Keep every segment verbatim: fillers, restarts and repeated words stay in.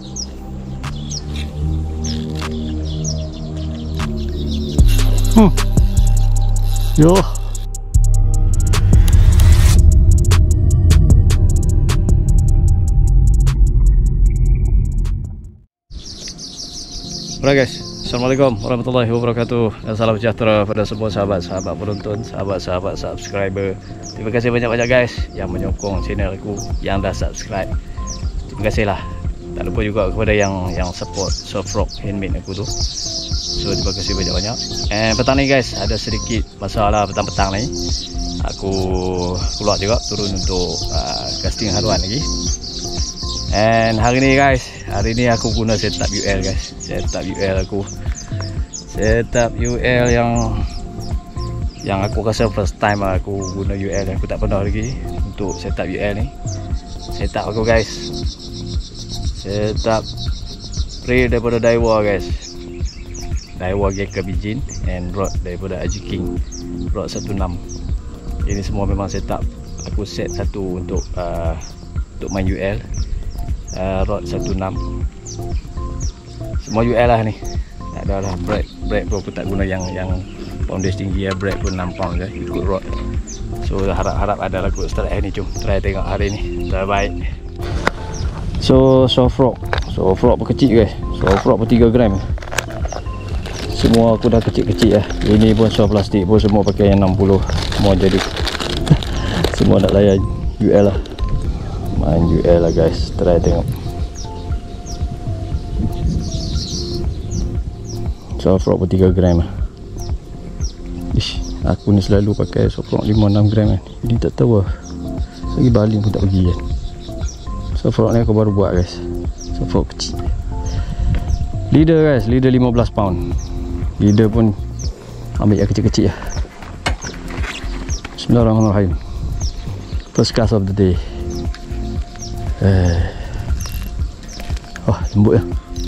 Hmm. Yo. Alright guys, assalamualaikum warahmatullahi wabarakatuh dan salam sejahtera pada semua sahabat-sahabat penonton, sahabat-sahabat subscriber. Terima kasih banyak-banyak guys yang menyokong channel aku, yang dah subscribe. Terima kasih lah. Tak lupa juga kepada yang yang support soft rock handmade aku tu. So terima kasih banyak-banyak. And petang ni guys, ada sedikit masalah petang-petang ni. Aku keluar juga turun untuk uh, casting haluan lagi. And hari ni guys, hari ni aku guna setup U L guys. Setup U L aku. Setup U L yang yang aku rasa first time aku guna U L, aku tak pernah lagi untuk setup U L ni. Setup aku guys. Setup reel daripada Daiwa guys. Daiwa Gecko Bijin and rod daripada Aji King rod satu enam. Ini semua memang setup aku set satu untuk uh, untuk main U L. Uh, rod satu enam. Semua U L lah ni. Tak ada lah brake, brake pun aku tak guna yang yang poundage tinggi ya, brake pun enam pound je ikut rod. So harap-harap ada lah kot setelah ni. Jom try tengok hari ni. Terbaik. So soft rock, soft rock pun kecil guys. Soft rock pun tiga gram. Semua aku dah kecil-kecil lah. Ini pun soft plastik pun semua pakai yang enam puluh. Semua jadi semua nak layan U L lah. Main U L lah guys, try tengok. Soft rock pun tiga gram lah. Ish, aku ni selalu pakai soft rock lima enam gram kan. Jadi tak tahu lah, lagi baling pun tak pergi kan. Soft rock ni aku baru buat guys. Soft rock kecil. Leader guys, leader lima belas pound. Leader pun ambil yang kecil-kecil lah. Bismillahirrahmanirrahim. First cast of the day. Eh. Oh, lembut ya.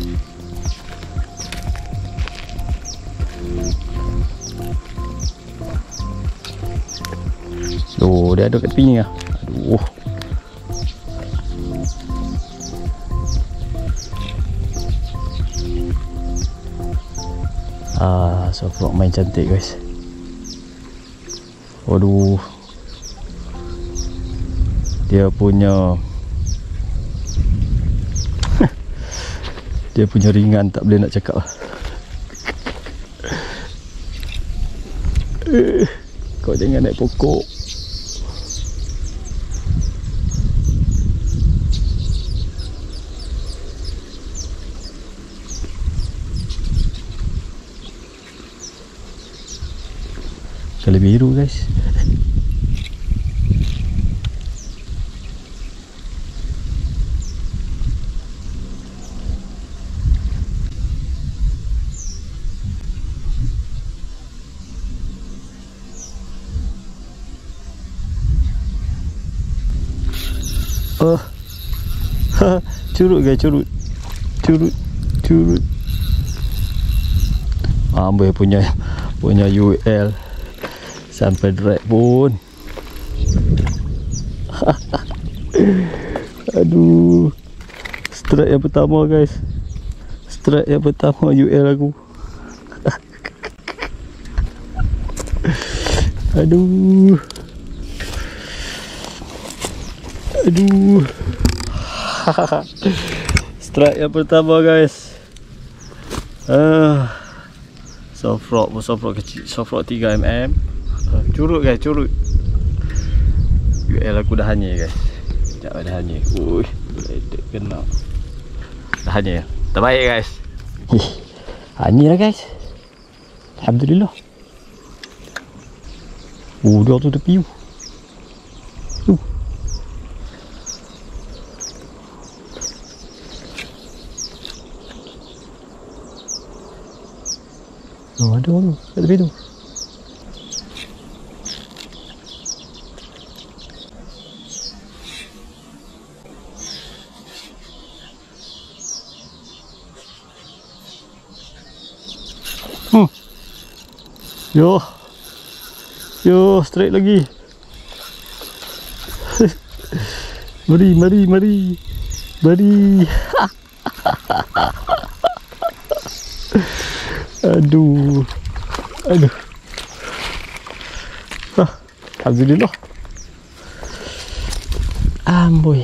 Oh, dia ada kat tepi ni lah. Aduh. Ah, soft rock main cantik guys. Waduh. Dia punya Dia punya ringan tak boleh nak cakap lah. Kau jangan naik pokok. Kali biru guys. Oh, curut guys, curut, curut, curut. Ambil punya punya U L sampai drag pun. Aduh, strike yang pertama guys, strike yang pertama U L aku. Aduh. Aduh. Strike yang pertama guys. Ah. Soft rock, soft rock kecil, soft rock tiga milimeter. Uh, curut guys, curut. U L aku dah hanyir guys. Sekejap dah hanyir. Ui, ledek kena. Dah hanyir. Terbaik guys. Ih, hanyir lah guys. Alhamdulillah. Oh, dia tu tepi tu. Tu. Oh, ada orang tu kat tepi tu. Hmm. Yo. Yo, straight lagi. Mari, mari, mari. Mari. Aduh. Aduh. Ah, alhamdulillah. Amboi.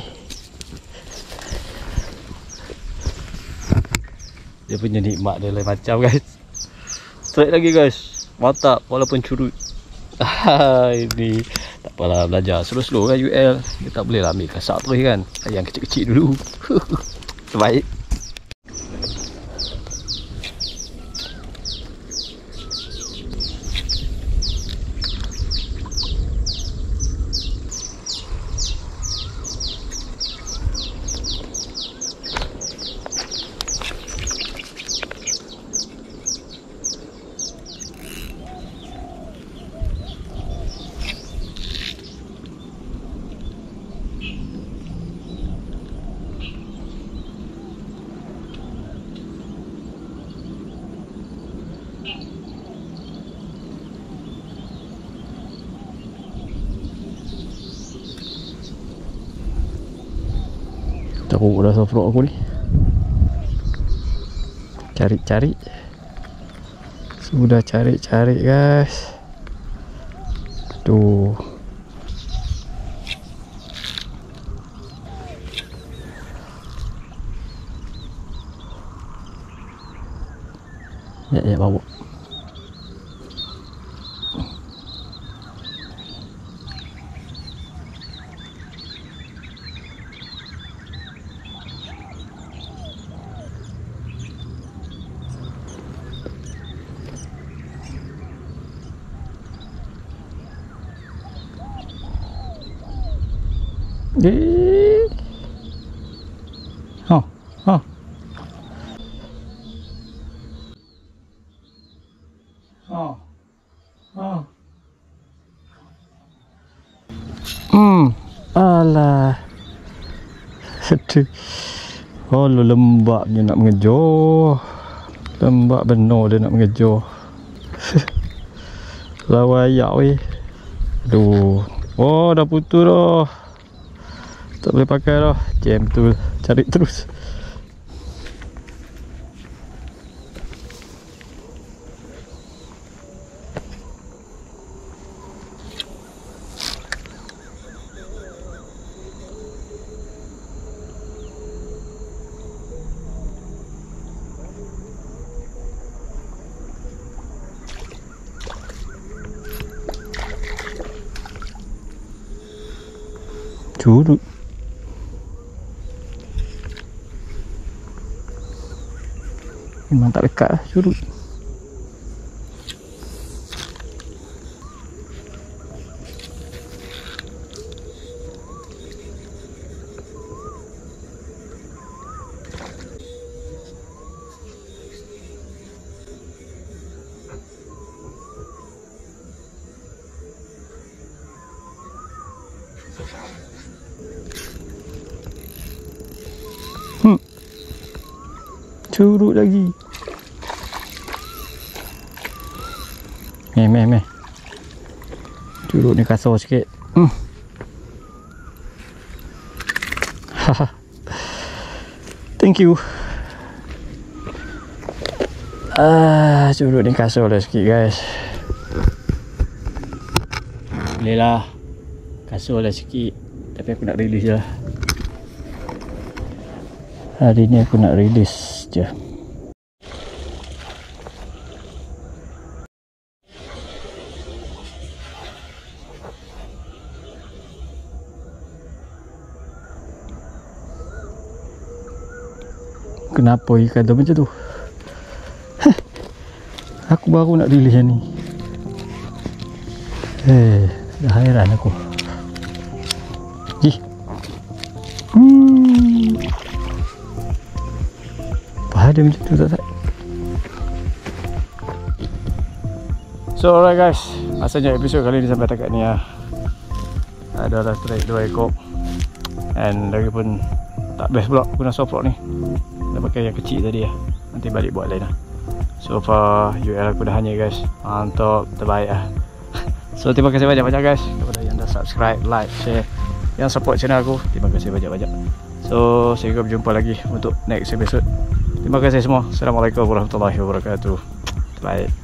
Dia punya nikmat dia lain macam guys. Straight lagi guys. Mantap walaupun curut. Ini tak apalah, belajar slow-slow kan U L. Dia tak boleh lah ambil kasar terus kan. Yang kecil-kecil dulu. Terbaik. Teruk dah soft-rock aku ni. Cari-cari. Sudah cari-cari guys. Aduh. Ya, ya bawa. Eh. Ha, ha. Ha. Ha. Hmm, alah. Aduh. Oh, lembabnya nak mengejar. Lembab benar dia nak mengejar. Lawayak weh. Aduh. Oh, dah putus dah. Tak boleh pakai dah. Jam tu cari terus. Curut. Memang tak dekat lah, curut. Hmm. Curut lagi. Meh, meh, meh. Curut ni kasar sikit. Hmm. Haha. Thank you. Ah, curut ni kasar lah sikit guys. Boleh lah. Kasar lah sikit. Tapi aku nak release lah. Hari ni aku nak release je. Kenapa ikan tu macam tu? Heh. Aku baru nak release ni. Eh, dah hairan aku. Ih. Hmm. Apa ada macam tu tak tak? So alright guys, rasanya episod kali ni sampai dekat ni lah. Ada dah strike dua ekor. And lagi pun tak best pula guna soft rock ni. Dah pakai yang kecil tadi lah. Nanti balik buat lain lah. So far U L aku dah hanya guys. Mantap, terbaik lah. So terima kasih banyak-banyak guys kepada yang dah subscribe, like, share, yang support channel aku. Terima kasih banyak-banyak. So So sehingga berjumpa lagi untuk next episode. Terima kasih semua. Assalamualaikum warahmatullahi wabarakatuh. Bye.